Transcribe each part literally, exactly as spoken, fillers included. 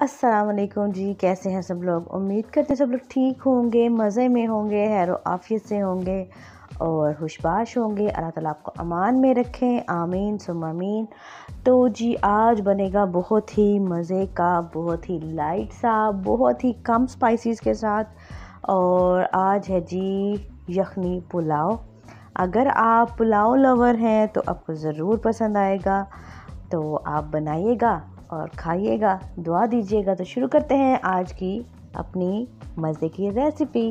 अस्सलाम वालेकुम जी। कैसे हैं सब लोग? उम्मीद करते हैं सब लोग ठीक होंगे, मज़े में होंगे, हैरो आफियत से होंगे और खुशबाश होंगे। अल्लाह ताला आपको अमान में रखें, आमीन सुम्मा आमीन। तो जी आज बनेगा बहुत ही मज़े का, बहुत ही लाइट सा, बहुत ही कम स्पाइसेस के साथ। और आज है जी यखनी पुलाव। अगर आप पुलाव लवर हैं तो आपको ज़रूर पसंद आएगा, तो आप बनाइएगा और खाइएगा, दुआ दीजिएगा। तो शुरू करते हैं आज की अपनी मज़े की रेसिपी।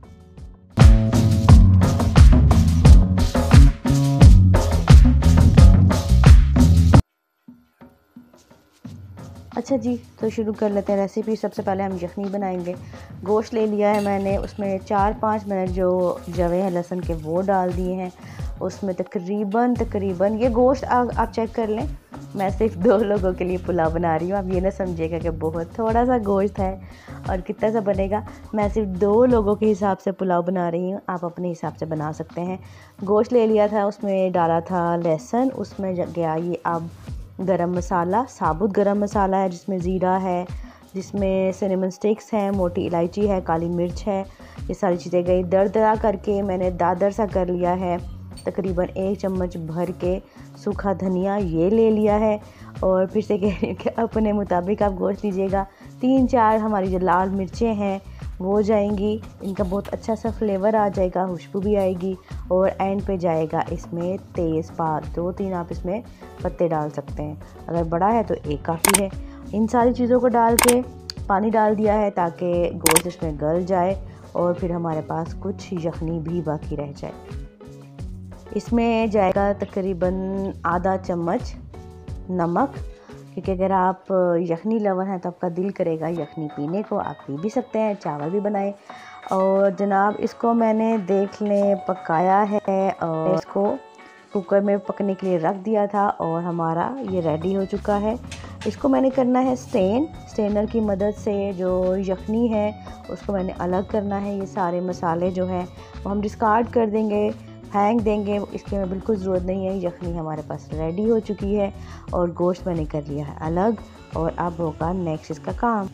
अच्छा जी, तो शुरू कर लेते हैं रेसिपी। सबसे पहले हम यखनी बनाएंगे। गोश्त ले लिया है मैंने, उसमें चार पाँच मिनट जो जवे हैं लहसुन के वो डाल दिए हैं। उसमें तकरीबन तकरीबन ये गोश्त आ, आप चेक कर लें, मैं सिर्फ दो लोगों के लिए पुलाव बना रही हूँ। आप ये ना समझिएगा कि बहुत थोड़ा सा गोश्त है और कितना सा बनेगा। मैं सिर्फ दो लोगों के हिसाब से पुलाव बना रही हूँ, आप अपने हिसाब से बना सकते हैं। गोश्त ले लिया था, उसमें डाला था लहसुन, उसमें गया ये अब गरम मसाला, साबुत गरम मसाला है जिसमें ज़ीरा है, जिसमें सिनेमन स्टिक्स हैं, मोटी इलायची है, काली मिर्च है। ये सारी चीज़ें गई दरदरा करके मैंने दादर सा कर लिया है। तकरीबन एक चम्मच भर के सूखा धनिया ये ले लिया है। और फिर से कह रही हूँ कि अपने मुताबिक आप गोश्त लीजिएगा। तीन चार हमारी जो लाल मिर्चें हैं वो जाएंगी, इनका बहुत अच्छा सा फ्लेवर आ जाएगा, खुशबू भी आएगी। और एंड पे जाएगा इसमें तेज़पात, दो तीन आप इसमें पत्ते डाल सकते हैं, अगर बड़ा है तो एक काफ़ी है। इन सारी चीज़ों को डाल के पानी डाल दिया है ताकि गोश्त इसमें गल जाए और फिर हमारे पास कुछ यखनी भी बाकी रह जाए। इसमें जाएगा तकरीबन आधा चम्मच नमक, क्योंकि अगर आप यखनी लवर हैं तो आपका दिल करेगा यखनी पीने को, आप पी भी सकते हैं, चावल भी बनाए। और जनाब इसको मैंने देख लें पकाया है और इसको कुकर में पकने के लिए रख दिया था और हमारा ये रेडी हो चुका है। इसको मैंने करना है स्टेन, स्टेनर की मदद से जो यखनी है उसको मैंने अलग करना है। ये सारे मसाले जो हैं वो हम डिस्कार्ड कर देंगे, फेंक देंगे, इसकी हमें बिल्कुल ज़रूरत नहीं है। यखनी हमारे पास रेडी हो चुकी है और गोश्त मैंने कर लिया है अलग। और अब होगा नेक्स्ट इसका काम।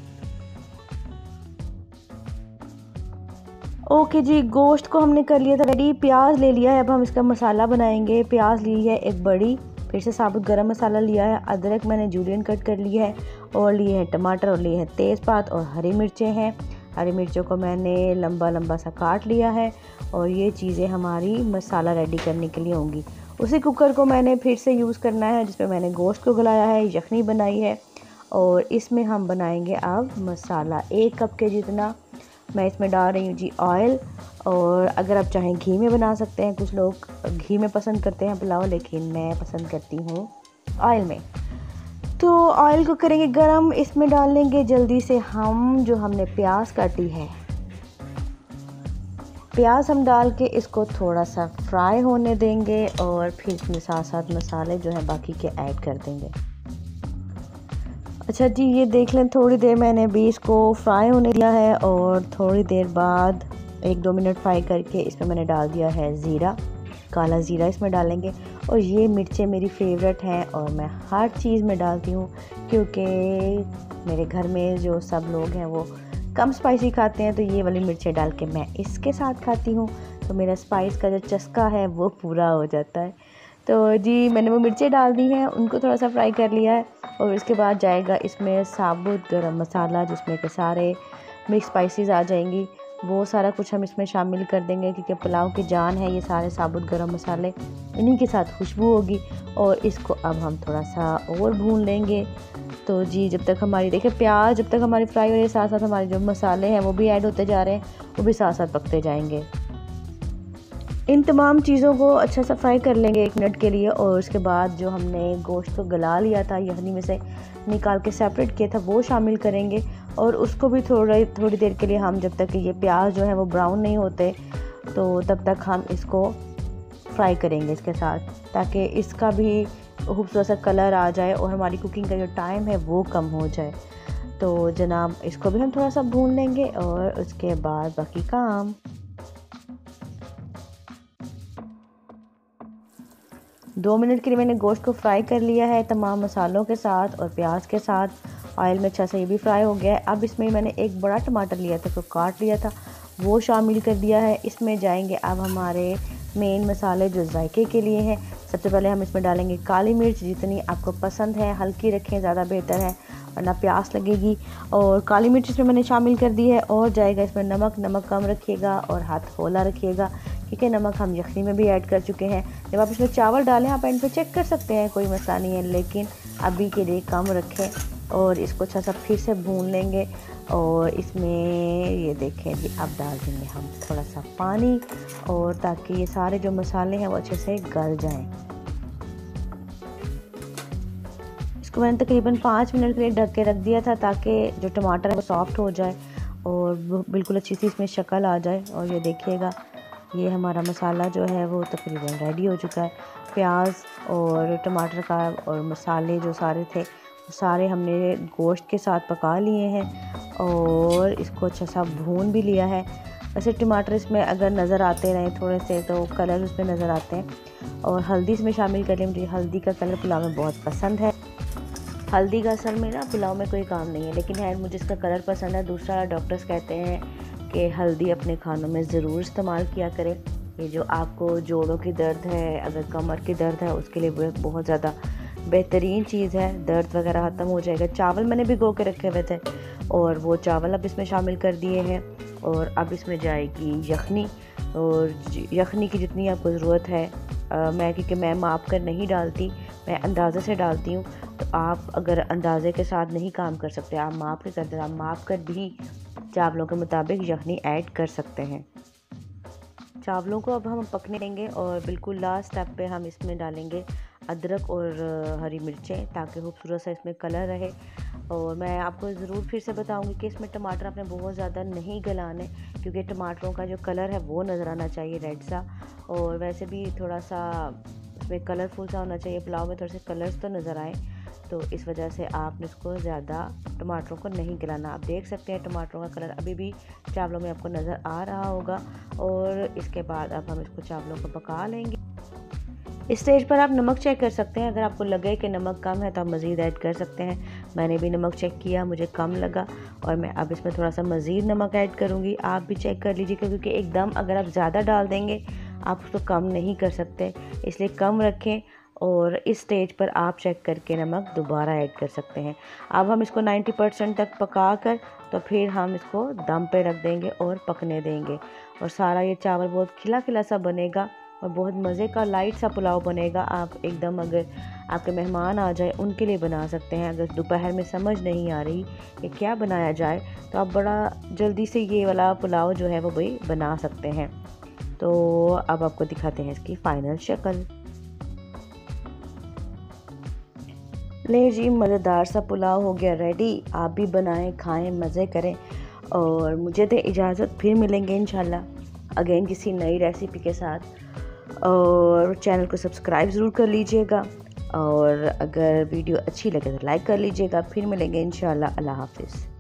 ओके जी, गोश्त को हमने कर लिया था रेडी। प्याज ले लिया है, अब हम इसका मसाला बनाएंगे। प्याज ली है एक बड़ी, फिर से साबुत गरम मसाला लिया है, अदरक मैंने जूलियन कट कर लिया है, और लिए हैं टमाटर, और लिए हैं तेज़पात, और हरी मिर्चें हैं। हरी मिर्चों को मैंने लंबा लंबा सा काट लिया है। और ये चीज़ें हमारी मसाला रेडी करने के लिए होंगी। उसी कुकर को मैंने फिर से यूज़ करना है जिसमें मैंने गोश्त को गलाया है, यखनी बनाई है। और इसमें हम बनाएंगे अब मसाला। एक कप के जितना मैं इसमें डाल रही हूँ जी ऑयल। और अगर आप चाहें घी में बना सकते हैं, कुछ लोग घी में पसंद करते हैं पुलाव, लेकिन मैं पसंद करती हूँ ऑयल में। तो ऑयल को करेंगे गरम, इसमें डाल लेंगे जल्दी से हम जो हमने प्याज काटी है, प्याज हम डाल के इसको थोड़ा सा फ्राई होने देंगे और फिर इसमें साथ साथ मसाले जो हैं बाकी के ऐड कर देंगे। अच्छा जी, ये देख लें थोड़ी देर मैंने भी इसको फ्राई होने दिया है और थोड़ी देर बाद एक दो मिनट फ्राई करके इसमें मैंने डाल दिया है ज़ीरा, काला ज़ीरा इसमें डालेंगे। और ये मिर्चें मेरी फेवरेट हैं और मैं हर चीज़ में डालती हूँ, क्योंकि मेरे घर में जो सब लोग हैं वो कम स्पाइसी खाते हैं, तो ये वाली मिर्चें डाल के मैं इसके साथ खाती हूँ, तो मेरा स्पाइस का जो चस्का है वो पूरा हो जाता है। तो जी मैंने वो मिर्चें डाल दी हैं, उनको थोड़ा सा फ्राई कर लिया है। और इसके बाद जाएगा इसमें साबुत गरम मसाला, जिसमें के सारे मिक्स स्पाइसेस आ जाएंगी, वो सारा कुछ हम इसमें शामिल कर देंगे, क्योंकि पुलाव की जान है ये सारे साबुत गरम मसाले, इन्हीं के साथ खुशबू होगी। और इसको अब हम थोड़ा सा और भून लेंगे। तो जी जब तक हमारी देखिए प्याज जब तक हमारी फ्राई हो रही है, साथ साथ हमारे जो मसाले हैं वो भी ऐड होते जा रहे हैं, वो भी साथ साथ पकते जाएंगे। इन तमाम चीज़ों को अच्छा सा फ्राई कर लेंगे एक मिनट के लिए। और उसके बाद जो हमने गोश्त को गला लिया था, यखनी में से निकाल के सेपरेट किया था, वो शामिल करेंगे। और उसको भी थोड़ा थोड़ी देर के लिए हम, जब तक ये प्याज जो है वो ब्राउन नहीं होते, तो तब तक हम इसको फ्राई करेंगे इसके साथ, ताकि इसका भी खूबसूरत सा कलर आ जाए और हमारी कुकिंग का जो टाइम है वो कम हो जाए। तो जनाब इसको भी हम थोड़ा सा भून लेंगे और उसके बाद बाकी काम। दो मिनट के लिए मैंने गोश्त को फ्राई कर लिया है तमाम मसालों के साथ और प्याज के साथ। ऑयल में अच्छा सा ये भी फ्राई हो गया है। अब इसमें मैंने एक बड़ा टमाटर लिया था तो काट लिया था, वो शामिल कर दिया है। इसमें जाएंगे अब हमारे मेन मसाले जो जायके के लिए हैं। सबसे पहले हम इसमें डालेंगे काली मिर्च, जितनी आपको पसंद है, हल्की रखें, ज़्यादा बेहतर है वरना प्यास लगेगी। और काली मिर्च इसमें मैंने शामिल कर दी है। और जाएगा इसमें नमक, नमक कम रखिएगा और हाथ हौला रखिएगा क्योंकि नमक हम यखनी में भी ऐड कर चुके हैं। जब आप इसमें चावल डालें आप एंड पे चेक कर सकते हैं, कोई मसला नहीं है, लेकिन अभी के लिए कम रखें। और इसको अच्छा सा फिर से भून लेंगे। और इसमें ये देखें जी, अब डाल देंगे हम थोड़ा सा पानी, और ताकि ये सारे जो मसाले हैं वो अच्छे से गल जाएं। इसको मैंने तकरीबन पाँच मिनट के लिए ढक के रख दिया था ताकि जो टमाटर है वो सॉफ्ट हो जाए और बिल्कुल अच्छी सी इसमें शक्ल आ जाए। और ये देखिएगा, ये हमारा मसाला जो है वो तकरीबन रेडी हो चुका है। प्याज और टमाटर का और मसाले जो सारे थे सारे हमने गोश्त के साथ पका लिए हैं और इसको अच्छा सा भून भी लिया है। वैसे टमाटर इसमें अगर नज़र आते रहे थोड़े से तो कलर उसमें नज़र आते हैं। और हल्दी इसमें शामिल कर ली, मुझे हल्दी का कलर पुलाव में बहुत पसंद है। हल्दी का असल में ना पुलाव में कोई काम नहीं है, लेकिन है मुझे इसका कलर पसंद है। दूसरा, डॉक्टर्स कहते हैं कि हल्दी अपने खानों में ज़रूर इस्तेमाल किया करें। ये जो आपको जोड़ों की दर्द है, अगर कमर की दर्द है, उसके लिए बहुत ज़्यादा बेहतरीन चीज़ है, दर्द वगैरह ख़त्म हो जाएगा। चावल मैंने भिगो के रखे हुए थे और वो चावल अब इसमें शामिल कर दिए हैं। और अब इसमें जाएगी यखनी, और यखनी की जितनी आपको ज़रूरत है। आ, मैं क्योंकि मैं माप कर नहीं डालती, मैं अंदाज़े से डालती हूँ, तो आप अगर अंदाज़े के साथ नहीं काम कर सकते, आप माप के करते, आप माप कर भी चावलों के मुताबिक यखनी ऐड कर सकते हैं। चावलों को अब हम पकने देंगे और बिल्कुल लास्ट स्टेप पे हम इसमें डालेंगे अदरक और हरी मिर्चें ताकि खूबसूरत सा इसमें कलर रहे। और मैं आपको ज़रूर फिर से बताऊंगी कि इसमें टमाटर आपने बहुत ज़्यादा नहीं गलाने, क्योंकि टमाटरों का जो कलर है वो नज़र आना चाहिए रेड सा, और वैसे भी थोड़ा सा इसमें कलरफुल सा होना चाहिए, पुलाव में थोड़े से कलर्स तो नज़र आए। तो इस वजह से आपने इसको ज़्यादा टमाटरों को नहीं गलाना। आप देख सकते हैं टमाटरों का कलर अभी भी चावलों में आपको नज़र आ रहा होगा। और इसके बाद अब हम इसको चावलों को पका लेंगे। इस स्टेज पर आप नमक चेक कर सकते हैं, अगर आपको लगे कि नमक कम है तो आप मज़ीद ऐड कर सकते हैं। मैंने भी नमक चेक किया, मुझे कम लगा और मैं अब इसमें थोड़ा सा मज़ीद नमक ऐड करूँगी। आप भी चेक कर लीजिए, क्योंकि एकदम अगर आप ज़्यादा डाल देंगे आप उसको कम नहीं कर सकते, इसलिए कम रखें। और इस स्टेज पर आप चेक करके नमक दोबारा ऐड कर सकते हैं। अब हम इसको नब्बे परसेंट तक पका कर तो फिर हम इसको दम पे रख देंगे और पकने देंगे। और सारा ये चावल बहुत खिला खिला सा बनेगा और बहुत मज़े का लाइट सा पुलाव बनेगा। आप एकदम अगर आपके मेहमान आ जाए उनके लिए बना सकते हैं। अगर दोपहर में समझ नहीं आ रही कि क्या बनाया जाए तो आप बड़ा जल्दी से ये वाला पुलाव जो है वो भी बना सकते हैं। तो अब आपको दिखाते हैं इसकी फ़ाइनल शक्ल। ले जी, मज़ेदार सा पुलाव हो गया रेडी। आप भी बनाएं, खाएं, मज़े करें। और मुझे दे इजाज़त, फिर मिलेंगे इंशाल्लाह अगेन किसी नई रेसिपी के साथ। और चैनल को सब्सक्राइब ज़रूर कर लीजिएगा और अगर वीडियो अच्छी लगे तो लाइक कर लीजिएगा। फिर मिलेंगे इंशाल्लाह। अल्लाह हाफ़िज़।